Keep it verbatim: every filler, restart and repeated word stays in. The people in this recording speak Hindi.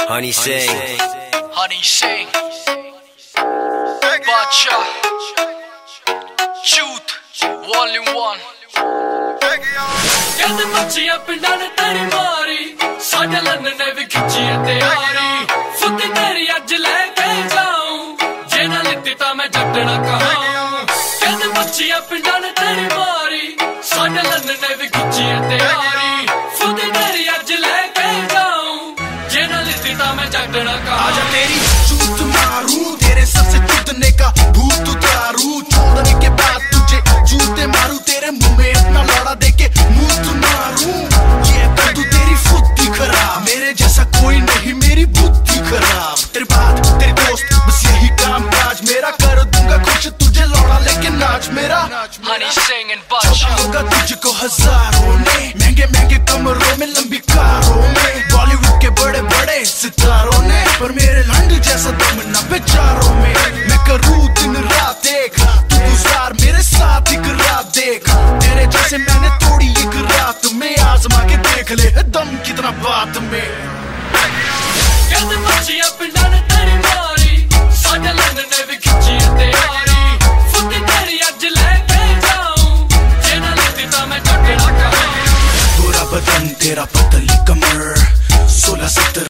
Honey sing, honey sing, bacha, shoot, volume one. कहते मच्छियां पिंडां ने तेरी मारी, साडे लन ने भी खिंची है तैयारी। फुद्दी तेरी अज लेके जाऊं, जे ना लित्ती तां मैं जड्डना कहां। कहते मच्छियां पिंडां ने तेरी मारी, साडे लन ने भी खिंची है तैयारी। फुद्दी तेरी अज लेके जाऊं, जे ना लित्ती तां मैं जड्डना कहां। आजा तेरी चूत मारूं, तेरे सर से चूतने का भूत उतारूं। छोड़ने के बाद तुझे जूते मारूं, तेरे मुंह में अपना लौड़ा देके मुंह मारूं। ये कर दूं तेरी फुद्दी खराब, मेरे जैसा कोई नहीं मेरी बुद्धि खराब। तेरी बात तेरी दोस्त बस यही काम काज मेरा, कर दूंगा खुश तुझे लौड़ा लेके नाच मेरा। Honey sing and bacha होगा तुझको हजारों ने, महंगे महंगे कमरों में लंबी कारों में, बॉलीवुड के बड़े बड़े सितारों ने, पर मेरे लंड जैसा दम न बेचारों में। मैं करूँ दिन रात एक, तू गुजार मेरे साथ एक रात देख। तेरे जैसे मैंने थोड़ी एक रात में आजमा के देख ले दम कितना बात में। कहते मच्छियां पिंडां